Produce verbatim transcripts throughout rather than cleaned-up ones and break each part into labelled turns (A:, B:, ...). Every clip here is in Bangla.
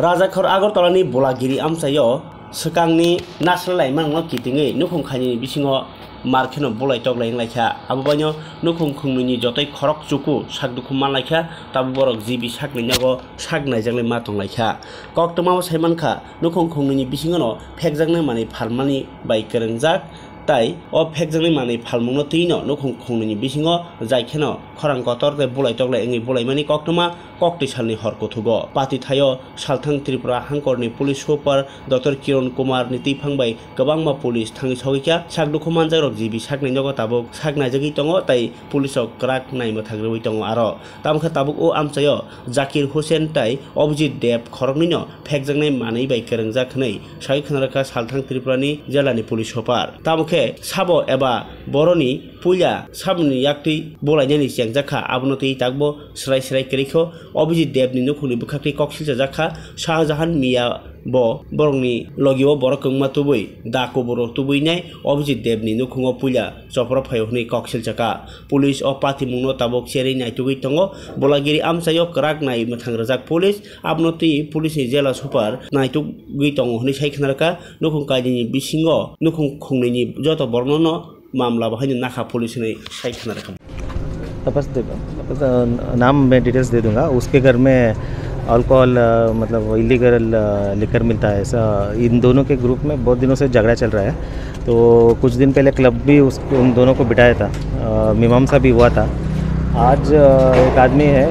A: Rajakhor Agortolani Bolagiri Amsayo Sakangni Nasalai Mangno Kitingi Nukung Khani Bisingo Markeno Bolai Toglaing Laika Abubanyo Nukung Kungni Jotai Korok Chuku Sakdukuman Laika Taborok Zibi Saklinyago Sagnai Jangli Matong Laika Koktoma Saimanka Nukung Kungni Bisingo Pekjangna Mani Palmani by Kerenjak Tai or Pekjangli Mani Palmono Tino Nukung Kungni Bisingo Zaikeno Korang Kotor the Bolai Togla Engi Bolai Mani Koktoma Kokti Salni Horkotugo Pati Tayo Saltang Tripura Hankorni Police Super Doctor Kiron Kumar Niti Pangbai Gabangma Police Tangi Sogika Sakdukuman Jarok Zibi Saklinyago Tabuk Sagnajagi Tongo Tai Police of Crack Naima Tagri Tongo Aro Tamka Tabuk O Amsayo Zakir Hussein Tai Objit Deb Koromino Pekjangne Mani by Kerenjakne Sai Kanaraka Saltang Tripurani Jalani Police Hopar Tamuke Sabo Eba Boroni Puya Sabni Yakti Bolajani Jaka Abnoti Tagbo Srai Srai Keriko Objit Deb ni Nukuni Bukaki Koksil Jaka Shahjahan Mia Bo Borni Logio Borokung Matubui Dako Boro Tubuine Objit Deb ni Nukungo Puya Sopro Payoni Koksil Jaka Police of Party Muno Tabok Seri Naitui Tongo Bolagiri Amsayo Krak Nai Matangrazak Police Abnoti Police Jela Super Naitu Guitongo Nishai Kanaka Nukung Kajini Bisingo Nukung Kungni Joto Bornono मामला बहाने नाखा पुलिस ने शायद खाना रखा
B: तपस दे नाम मैं डिटेल्स दे दूंगा उसके घर में अल्कोहल मतलब इलीगल लिकर मिलता है ऐसा इन दोनों के ग्रुप में बहुत दिनों से झगड़ा चल रहा है तो कुछ दिन पहले क्लब भी उस उन दोनों को बिठाया था मीमांसा भी हुआ था आज एक आदमी है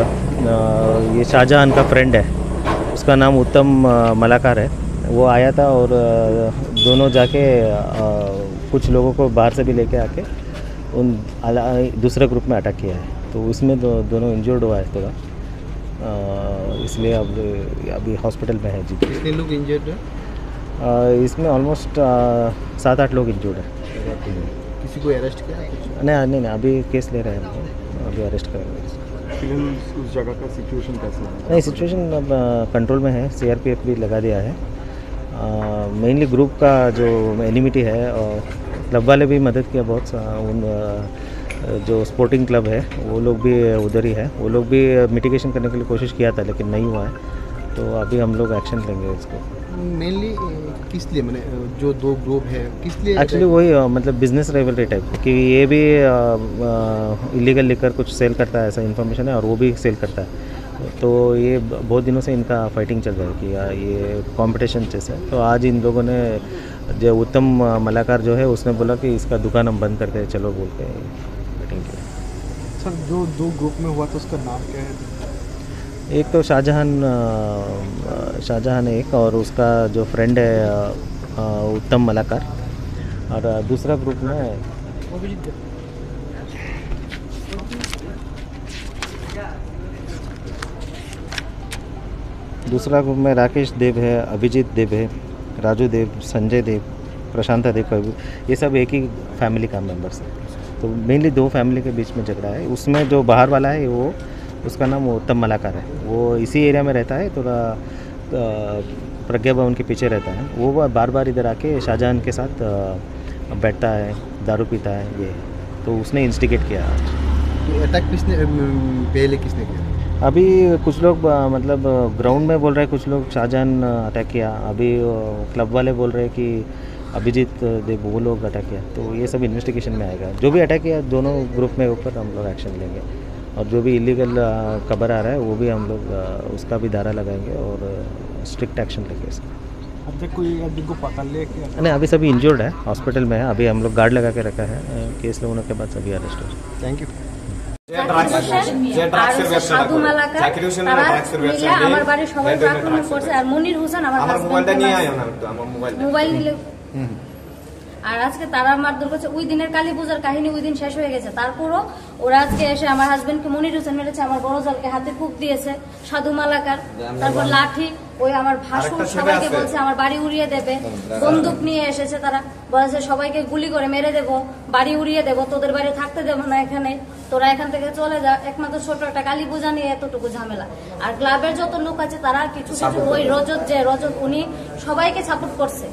B: ये शाहजहां का फ्रेंड है उसका नाम उत्तम मलाकार है वो आया था और दोनों जाके कुछ लोगों को बाहर से भी लेके आके उन दूसरे ग्रुप में अटैक किया है तो उसमें दो, दोनों इंजर्ड हुआ है थोड़ा इसलिए अब अभी हॉस्पिटल में है जी।
C: कितने लोग इंजर्ड है?
B: इसमें ऑलमोस्ट सात आठ लोग इंजर्ड है।
C: किसी को अरेस्ट किया?
B: नहीं नहीं नहीं अभी केस ले रहे हैं हम अभी अरेस्ट करेंगे।
C: उस जगह का सिचुएशन कैसा है?
B: नहीं सिचुएशन अब कंट्रोल में है सीआरपीएफ भी लगा दिया है मेनली uh, ग्रुप का जो एनिमिटी है और क्लब वाले भी मदद किया बहुत उन uh, जो स्पोर्टिंग क्लब है वो लोग भी उधर ही है वो लोग भी मिटिगेशन करने के लिए कोशिश किया था लेकिन नहीं हुआ है तो अभी हम लोग एक्शन लेंगे इसको।
C: मेनली किस लिए मैंने जो दो ग्रुप है किस लिए?
B: एक्चुअली वही uh, मतलब बिजनेस राइवलरी टाइप कि ये भी इलीगल लेकर कुछ सेल करता है ऐसा इन्फॉर्मेशन है और वो भी सेल करता है तो ये बहुत दिनों से इनका फाइटिंग चल रहा है कि ये कंपटीशन जैसे तो आज इन लोगों ने जो उत्तम मलाकार जो है उसने बोला कि इसका दुकान हम बंद करते हैं चलो बोल के फाइटिंग किया।
C: सर जो दो ग्रुप में हुआ तो उसका नाम क्या है?
B: एक तो शाहजहां शाहजहां एक और उसका जो फ्रेंड है उत्तम मलाकार और दूसरा ग्रुप में दूसरा ग्रुप में राकेश देव है अभिजीत देव है राजू देव संजय देव प्रशांता देव ये सब एक ही फैमिली का मेंबर्स है तो मेनली दो फैमिली के बीच में झगड़ा है उसमें जो बाहर वाला है वो उसका नाम उत्तम मलाकार है वो इसी एरिया में रहता है थोड़ा प्रज्ञा भवन के पीछे रहता है वो बार बार इधर आके शाहजहां के साथ बैठता है दारू पीता है ये तो उसने इंस्टिगेट किया।
C: तो अटैक किसने पहले किसने किया?
B: अभी कुछ लोग मतलब ग्राउंड में बोल रहे हैं कुछ लोग शाहजहां अटैक किया अभी क्लब वाले बोल रहे हैं कि अभिजीत देव वो लोग अटैक किया तो ये सब इन्वेस्टिगेशन में आएगा जो भी अटैक किया दोनों ग्रुप में ऊपर हम लोग एक्शन लेंगे और जो भी इलीगल खबर आ रहा है वो भी हम लोग उसका भी धारा लगाएंगे और स्ट्रिक्ट एक्शन लेंगे इसका।
C: अब तक कोई आदमी को पकड़ ले?
B: नहीं अभी सभी इंजर्ड है हॉस्पिटल में है अभी हम लोग गार्ड लगा के रखा है केस लगने के बाद सभी अरेस्ट हो।
C: Thank you.
D: সাধু মালাকার তারা মিলে আমার বাড়ি সবাই আক্রমণ করছে আর মনির হোসেন আমার মোবাইলটা নিয়ে আয় আমার মোবাইল মোবাইল নিলে আর আজকে তারা মারধর করছে ওই দিনের কালী পূজার কাহিনী ওই দিন শেষ হয়ে গেছে তারপরও ওরা আজকে এসে আমার হাজবেন্ডকে মনির হোসেন মেরেছে আমার বড় জালকে হাতে ফুক দিয়েছে সাধু মালাকার তারপর লাঠি ওই আমার ভাসুর সবাইকে বলছে আমার বাড়ি উড়িয়ে দেবে বন্দুক নিয়ে এসেছে তারা বলেছে সবাইকে গুলি করে মেরে দেবো বাড়ি উড়িয়ে দেবো তোদের বাড়ি থাকতে দেবো না এখানে তোরা এখান থেকে চলে যা একমাত্র ছোট একটা কালী পূজা নিয়ে এতটুকু ঝামেলা আর ক্লাবের যত লোক আছে তারা কিছু কিছু ওই রজত যে রজত উনি সবাইকে সাপোর্ট করছে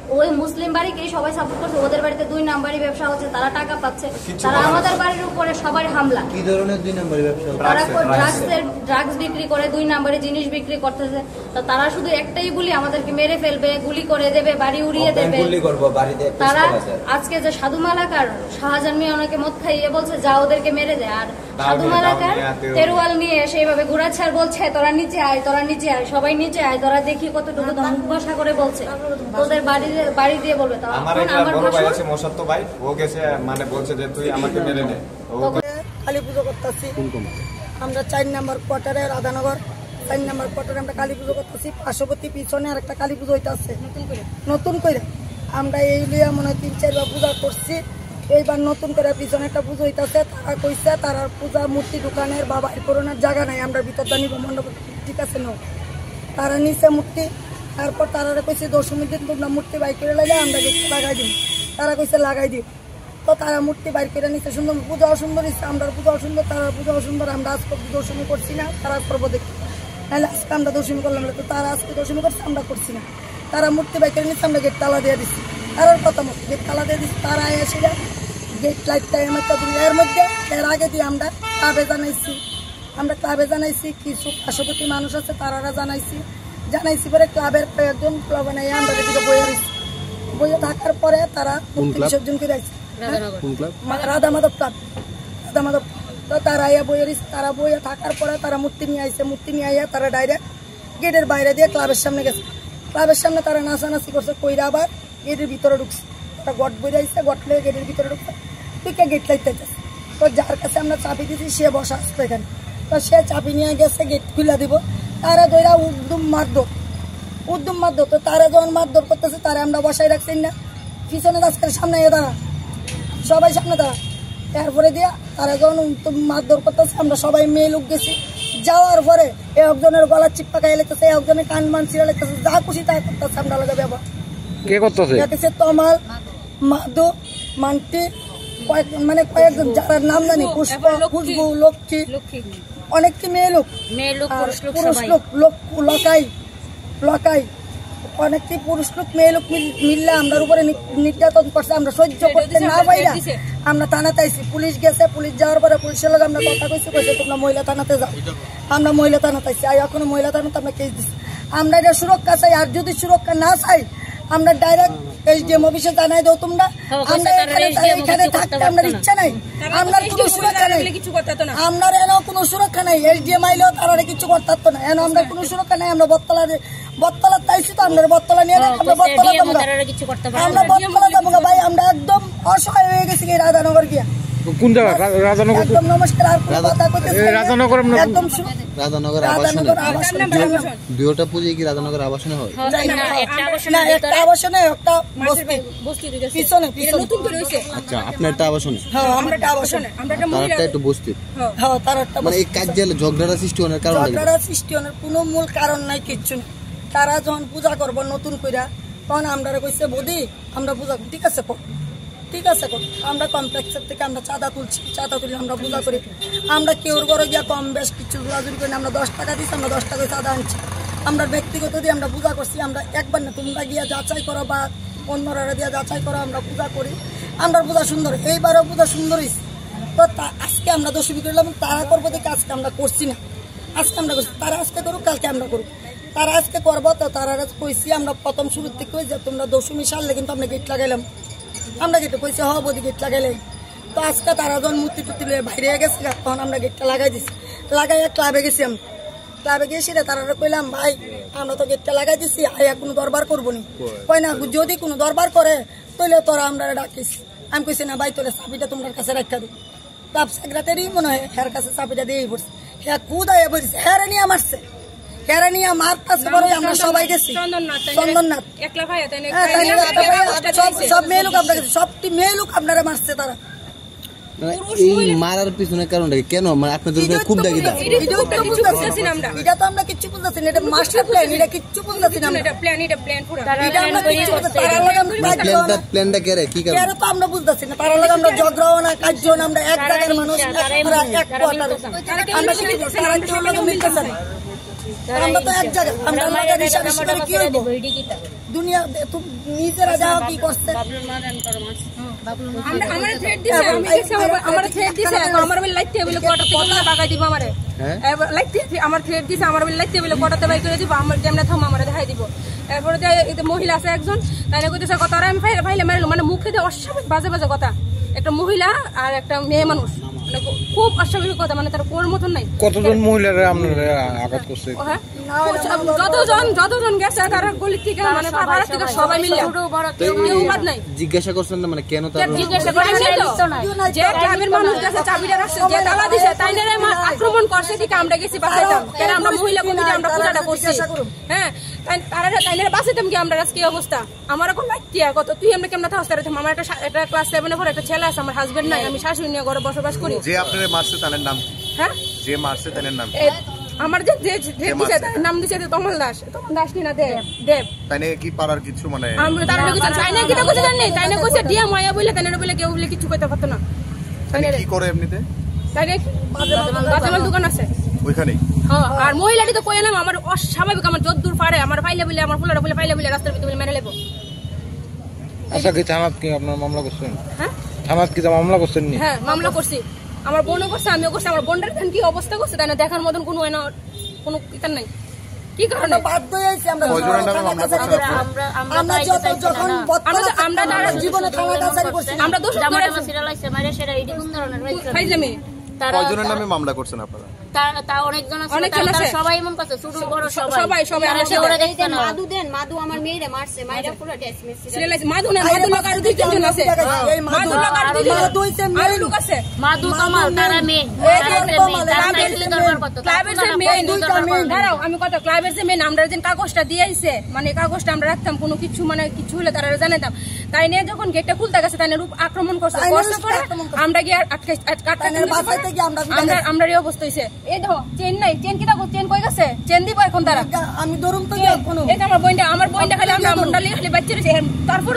D: ওই মুসলিম বাড়িকে সবাই সাপোর্ট করছে, ওদের বাড়িতে দুই নাম্বারই ব্যবসা হচ্ছে, তারা টাকা পাচ্ছে, তারা আমাদের বাড়ির উপরে সবার হামলা।
E: কি ধরনের দুই নাম্বারই ব্যবসা?
D: তারা ড্রাগসের ড্রাগস বিক্রি করে, দুই নাম্বারে জিনিস বিক্রি করতেছে। তো তারা শুধু একটাই বলি আমাদেরকে মেরে ফেলবে, গুলি করে দেবে, বাড়ি উড়িয়ে দেবে। তারা আজকে যে সাধু মালাকার শাহজাহান মিয়া ওনাকে মদ খাইয়ে বলছে যা ওদেরকে মেরে দেয়, আর সাধু মালাকার তেরোয়াল নিয়ে সেইভাবে ঘুরাচ্ছে আর বলছে তোরা নিচে আয়, তোরা নিচে আয়, সবাই নিচে আয়, তোরা দেখি কতটুকু ধমক করে বলছে তোদের বাড়ি বাড়ি দিয়ে বলবে। তো
F: আমার বড় ভাই আছে মোসাত্ত ভাই, ও গেছে মানে বলছে যে তুই আমাকে মেরে নে।
G: কালী পুজো করতেছি আমরা চার নাম্বার কোয়ার্টারে, রাধানগর চার নাম্বার কোয়ার্টারে আমরা কালী পুজো করতেছি। পার্শ্ববর্তী পিছনে আর একটা কালী পুজো হইতেছে নতুন করে। আমরা এই লিয়া মনে হয় তিন চারবার পূজা করছি, এইবার নতুন করে পিছনে একটা পুজো হইতেছে। তারা কইছে তারা পূজা মূর্তি দোকানের বা বাইর করোনার জায়গা নাই, আমরা ভিতর দানিব মণ্ডপ, ঠিক আছে ন। তারা নিচে মূর্তি, তারপর তারা কইছে দশমীর দিন তোমরা মূর্তি বাইর করে লাইলে আমরা লাগাই দিব। তারা কইছে লাগাই দিব। তো তারা মূর্তি বাইর করে নিতে সুন্দর, পূজা অসুন্দর ইচ্ছে, আমরা পূজা অসুন্দর, তারা পূজা অসুন্দর। আমরা আজকে দশমী করছি না, তারা করবো দেখি, নাহলে আজকে আমরা দশমী করলাম না। তো তারা আজকে দশমী করছে, আমরা করছি না। তারা মূর্তি বাইর করে নিচ্ছে, আমরা গেট তালা দিয়ে দিচ্ছি। তারার কথা মতো গেট তালা দিয়ে দিচ্ছি। তারা এসে গেট লাইটটা এমএটা দিল। এর মধ্যে এর আগে দিয়ে আমরা ক্লাবে জানাইছি, আমরা ক্লাবে জানাইছি, কিছু পার্শ্ববর্তী মানুষ আছে তারা জানাইছি। জানাইছি পরে ক্লাবের কয়েকজন ক্লাব নাই আমরা দিকে বইয়ে রয়েছি। বইয়ে থাকার পরে তারা বিসর্জন করে আসছে রাধা মাধব ক্লাব, রাধা মাধব। তো তারা আইয়া বইয়ে রয়েছে। তারা বইয়ে থাকার পরে তারা মূর্তি নিয়ে আসছে। মূর্তি নিয়ে আইয়া তারা ডাইরেক্ট গেটের বাইরে দিয়ে ক্লাবের সামনে গেছে। ক্লাবের সামনে তারা নাচানাচি করছে, কইরা আবার গেটের ভিতরে ঢুকছে। তারা গট বইরে আসছে, গট লেগে গেটের ভিতরে ঢুকছে। তুইকে গেট লাইতে যাচ্ছে। তো যার কাছে আমরা চাবি দিয়েছি সে বসা আসতো এখানে। তো সে চাবি নিয়ে গেছে, গেট খুলে দিব। তারা ধরা উদ্যম মারধর, উদ্যম মারধর। তো তারা যখন মারধর করতেছে তারা আমরা বসাই রাখছি না, পিছনে রাস্তার সামনে এ দাঁড়া, সবাই সামনে দাঁড়া। এরপরে দিয়া তারা যখন মারধর করতেছে আমরা সবাই মেয়ে লোক গেছি। যাওয়ার পরে এ একজনের গলা চিপ্পা খাইয়ে লেগেছে, একজনের কান মান ছিঁড়ে লেগেছে, যা খুশি তা করতেছে। আমরা লাগে ব্যবহার
E: কে করতেছে?
G: তমাল, মাধু, মান্টি, কয়েক মানে কয়েকজন যারা নাম জানি, পুষ্পা, খুশবু, লক্ষ্মী, অনেকটি মেয়ে লোক, পুরুষ লোক, লোক লকাই লকাই অনেকটি পুরুষ লোক মেয়ে লোক মিললে আমরা উপরে নির্যাতন করছে। আমরা সহ্য করতে না পাইরা আমরা থানাতে আইছি। পুলিশ গেছে, পুলিশ যাওয়ার পরে পুলিশের লোক আমরা কথা কইছি, কইছে তোমরা মহিলা থানাতে যাও। আমরা মহিলা থানাতে আইছি। আর এখনো মহিলা থানাতে আমরা কেস দিচ্ছি। আমরা এটা সুরক্ষা চাই, আর যদি সুরক্ষা না চাই আমরা ডাইরেক্ট এসডিএম অফিসে জানাই দাও তোমরা। আমরা এখানে থাকতে আমরা ইচ্ছা নাই, আমরা কোনো সুরক্ষা নাই, আমরা এন কোনো সুরক্ষা নাই। এসডিএম আইলেও তারা কিছু করতে পারতো না, এন আমরা কোনো সুরক্ষা নাই। আমরা বটতলা বটতলা চাইছি, তো আমরা বটতলা নিয়ে আমরা বটতলা যাবো, আমরা বটতলা যাবো ভাই। আমরা একদম অসহায় হয়ে গেছি রাধানগর গিয়া।
E: কোন জায়গা? রাধানগর।
G: একদম নমস্কার। আর কোন কথা কইতেছি
E: রাধানগর,
G: একদম
E: রাধানগর আবাসনে। দুইটা পূজা কি রাধানগর আবাসনে হয়?
G: না, একটা আবাসনে, একটা আবাসনে, একটা বস্তি পিছনে নতুন করে হইছে।
E: আচ্ছা, আপনার একটা আবাসনে?
G: হ্যাঁ, আমরা একটা আবাসনে, আমরা একটা মহিলা,
E: তারটা একটু বস্তি।
G: হ্যাঁ, তার একটা
E: মানে এই কাজ জেলে ঝগড়াটা সৃষ্টি হওয়ার কারণ?
G: ঝগড়াটা সৃষ্টি হওয়ার কোনো মূল কারণ নাই, কিচ্ছু না। তারা যখন পূজা করব নতুন কইরা, তখন আমরা কইছে বদি আমরা পূজা, ঠিক আছে কর, ঠিক আছে কর। আমরা কমপ্লেক্সের থেকে আমরা চাঁদা তুলছি, চাঁদা তুলে আমরা পূজা করি। আমরা কেউর ঘরে গিয়া কম বেশ কিছু জোরাজুরি করি, আমরা দশ টাকা দিচ্ছি, আমরা দশ টাকায় চাঁদা আনছি। আমরা ব্যক্তিগত দিয়ে আমরা পূজা করছি। আমরা একবার না, তোমরা গিয়া যাচাই করো বা অন্যরা দিয়ে যাচাই করো, আমরা পূজা করি। আমরা পূজা সুন্দর, এইবারও পূজা সুন্দর হয়েছে। তো আজকে আমরা দশমী করলাম, তারা করবো দেখে আজকে আমরা করছি না, আজকে আমরা করছি। তারা আজকে করুক, কালকে আমরা করুক। তারা আজকে করবো, তো তারা কইছি আমরা প্রথম শুরুর থেকে কই যে তোমরা দশমী সারলে কিন্তু আমরা গেট লাগাইলাম, আমরা গেটে কইছি হ বদি গেট লাগাইলে। তো আজকে তারা যখন মূর্তি টুর্তি বাইরে গেছে, তখন আমরা গেটটা লাগাই দিছি। লাগাই ক্লাবে গেছি, আমি ক্লাবে গেছি রে, তারা কইলাম ভাই আমরা তো গেটটা লাগাই দিছি, আয়া কোনো দরবার করবো নি। কই না, যদি কোনো দরবার করে তাহলে তোরা আমরা ডাকিস। আমি কইছি না ভাই, তোরা চাবিটা তোমার কাছে রাখা দিই। ক্লাব সেক্রেটারি মনে হয় হ্যার কাছে চাবিটা দিয়েই পড়ছে। হ্যাঁ কুদ আয়া পড়ছে, হ্যাঁ নিয়ে মারছে, হ্যাঁ নিয়ে মারতেছে। পরে আমরা সবাই গেছি, চন্দননাথ সব মেয়ে লোক আপনার কাছে, সবটি মেয়ে লোক আপনারা মারছে। তারা
E: এই মারার পিছনে কারণটা কেন, মানে আপনাদের খুব দাগি দাও?
G: এটা তো আমরা কিচ্ছু বুঝতেছি না, এটা মাস্টার প্ল্যান, এটা কিচ্ছু বুঝতেছি না।
E: প্ল্যানটা কে রে, কি কারণ
G: তো আমরা বুঝতেছি না। তারা লাগে আমরা ঝগড়াও না, কাজও না, আমরা এক জায়গার মানুষ, এক কোয়ার্টার, আমরা কিছু তারা কেউ লাগে মিলতেছে না। আমরা তো এক জায়গায় আমরা আমাদের হিসাব করে কি হইব দুনিয়া নিজেরা যাও কি করছে
D: আমরা আমরা থ্রেড দিছে আমি গেছি আমার থ্রেড দিছে আমার বলে লাইতে বলে কোটা কোটা টাকা দিব আমারে হ্যাঁ লাইতে আমার থ্রেড দিছে আমার বলে লাইতে বলে কোটাতে বাই করে দিব আমার যেমন থাম আমারে দেখাই দিব এরপরে যে এই মহিলা আছে একজন তাইলে কইতেছে কথা আর আমি ফাইলে ফাইলে মারলো মানে মুখে দিয়ে অস্বাভাবিক বাজে বাজে কথা একটা মহিলা আর একটা মেয়ে মানুষ মানে খুব অস্বাভাবিক কথা মানে তার কোর মতন নাই
C: কতজন মহিলারা আপনারা আঘাত করছে
D: যতজন যতজন গেছে তারা গলি থেকে মানে পাড়া থেকে সবাই মিলে কেউ বাদ নাই
E: জিজ্ঞাসা করছেন না মানে কেন তারা
D: জিজ্ঞাসা করে যে গ্রামের মানুষ গেছে চাবিটা রাখছে যে তালা দিছে তাইনারে আক্রমণ করছে ঠিক আমরা গেছি বাঁচাইতাম কেন আমরা মহিলা কমিটি আমরা পূজাটা করছি হ্যাঁ তারা তাইনারে বাঁচাইতাম কি আমরা আজকে অবস্থা আমার এখন লাইতিয়া কত তুই আমরা কেমন থাকতে পারতাম আমার একটা একটা ক্লাস সেভেনে পড়ে একটা ছেলে আছে আমার হাজবেন্ড নাই আমি শাশুড়ি নিয়ে ঘরে বসবাস করি
F: যে আপনারে মারছে তার নাম
D: হ্যাঁ
F: যে মারছে তার নাম
D: আমার যে যে দিছে তার নাম দিছে তমল দাস তমল দাস নি না দেব দেব
F: তাইনে কি পারার কিছু মানে
D: আমরা তার কিছু চাই না কিটা কিছু জানি তাই না কইছে দিয়া মায়া বলে তাই না বলে কেউ বলে কিছু কইতে পারতো না
F: তাইনে কি করে এমনিতে
D: তাই বাজামাল দোকান আছে
F: ওইখানেই
D: হ্যাঁ আর মহিলাটি তো কই না আমার অস্বাভাবিক আমার যত দূর পারে আমার ফাইলে বলে আমার ফুলাটা বলে ফাইলে বলে রাস্তার ভিতরে মেরে লেবো
C: আচ্ছা কি থানাত কি আপনার মামলা করছেন
D: হ্যাঁ
C: থানাত কি মামলা করছেন নি
D: হ্যাঁ মামলা করছি আমার বোনও করছে আমিও করছি আমার বোনের এখন কি অবস্থা করছে তাই না দেখার মতন কোনো কোনো ইতার নাই কি কারণে
G: বাধ্য হয়েছি আমরা আমরা যত যখন
D: আমরা তার
G: জীবনে থানা কাছারি করছি
D: আমরা দোষ
H: জামাটা মাসিরা লাইছে মাইরা সেটা এই কোন ধরনের হইছে
D: ফাইজলামি
H: তারা
F: কয়জনের নামে মামলা করছেন আপনারা
H: তারা তা অনেকজন আছে
D: অনেকজন আছে
H: সবাই এমন কথা ছোট বড় সবাই
D: সবাই সবাই
H: আমরা ওরে দেখতে না
I: মাদু দেন মাদু আমার মেয়েরে মারছে মাইরা পুরো টেস্ট মেসেজ
D: সিরিয়ালাইজ মাদু না মাদু লাগার দুই তিনজন আছে মাদু লাগার দুই তিনজন আর লোক আছে
H: মাদু কামাল তারা মেয়ে
D: ক্লাবের যে মেয়ে দাঁড়াও আমি কত ক্লাবের যে মেয়ে আমরা যে কাগজটা দিয়েছে মানে কাগজটা আমরা রাখতাম কোনো কিছু মানে কিছু হলে তারা জানাতাম তাই নিয়ে যখন গেটটা খুলতে গেছে তাই রূপ আক্রমণ করছে করছে পরে আমরা গিয়ে আটকে আমরা আমরা এই অবস্থা হইছে এই দেখো চেন নাই চেন কি দেখো চেন কই গেছে চেন দিব এখন তারা
G: আমি ধরুম তো
D: এটা আমার বইন্ডা আমার বইন্ডা খালি আমরা মন্ডলী খালি বাচ্চা রয়েছে তারপর